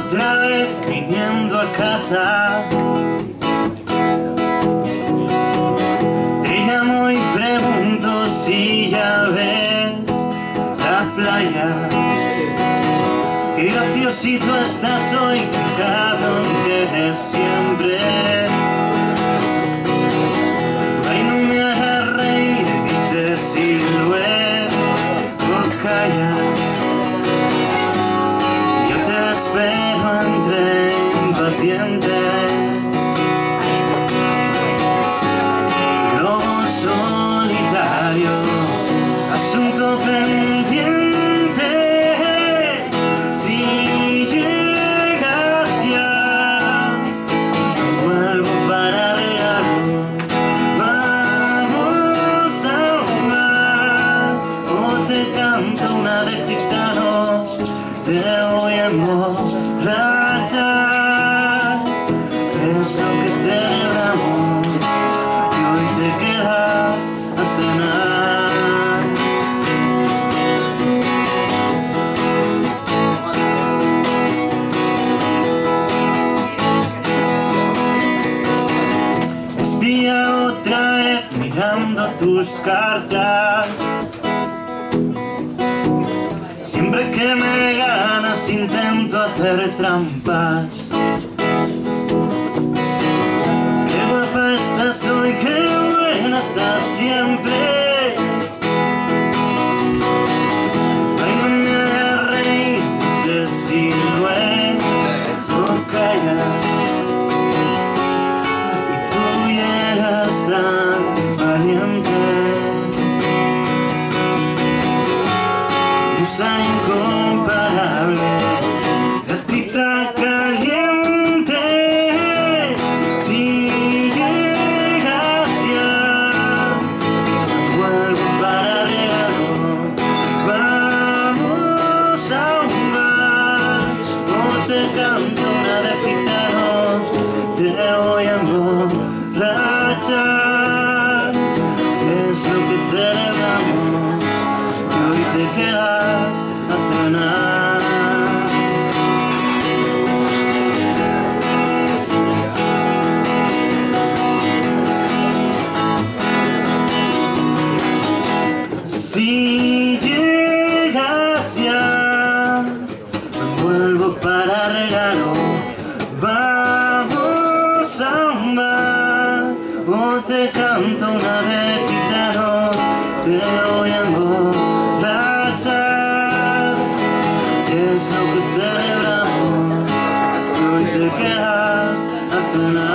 otra vez viniendo a casa, te llamo y pregunto si ya ves la playa. Qué graciosito estás hoy, cabrón, que eres siempre. Ay, no me hagas reír, dices y luego callas. Yo te espero entre impaciente. Lobo solitario, asunto pendiente. Una de gitanos, te voy a emborrachar. Es lo que celebramos y hoy te quedas a cenar. Espía otra vez mirando tus cartas. Siempre que me ganas intento hacer trampas. Qué guapa estás hoy, qué buena estás siempre. Ay, no me hagas reír, dices y luego callas. Y tú llegas tan valiente. Musa incomparable, gatita caliente. Si llegas ya, vuelvo para regalo. Vamos a un bar, o te canto una de gitanos. Te voy a emborrachar. Es lo que celebramos y hoy te quedas a cenar. Si llegas ya, me vuelvo para regalo. Vamos a un bar, o te canto una de gitanos. Te voy a emborrachar. Es lo que celebramos y hoy te quedas a cenar.